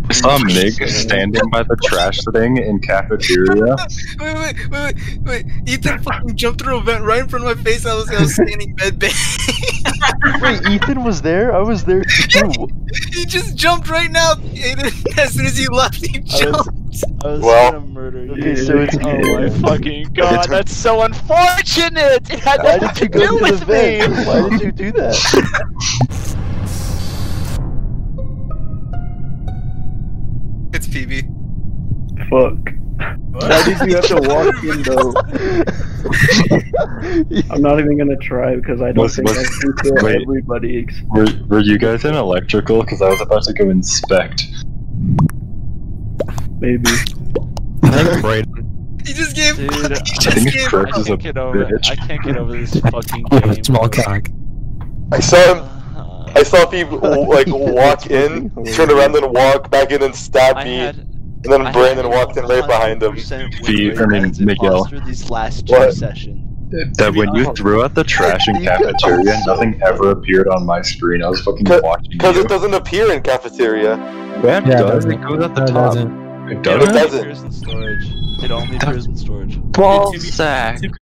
I saw Mig standing by the trash thing in cafeteria. Wait. Ethan fucking jumped through a vent right in front of my face. I was standing medbay. Wait, Ethan was there? I was there too. He just jumped right now. As soon as he left, he jumped. I was Well, gonna murder you. Okay, so it's oh my fucking god, that's so unfortunate! It had Why nothing did to you go do to the with me! vent? Why did you do that? It's PB. Fuck. Why did you have to walk in though? I'm not even gonna try because I don't think I can kill wait. everybody. Were you guys in electrical? Because I was about to go inspect. Maybe. I think Brayden. He just gave. Dude, He I just think gave. Chris is a I can't get over this fucking game. Small bro. cock. I saw him. I saw people like walk in, turn around, and walk back in and stab me, and then Brandon walked in right behind him. Miguel. These last two What? sessions. That when you threw out the trash in cafeteria, nothing ever appeared on my screen. I was fucking watching Because you. it doesn't appear in cafeteria. Yeah, it Yeah, does. it It goes at the No, it top. doesn't. It It doesn't? only appears in storage. It only appears in storage. Ball sack.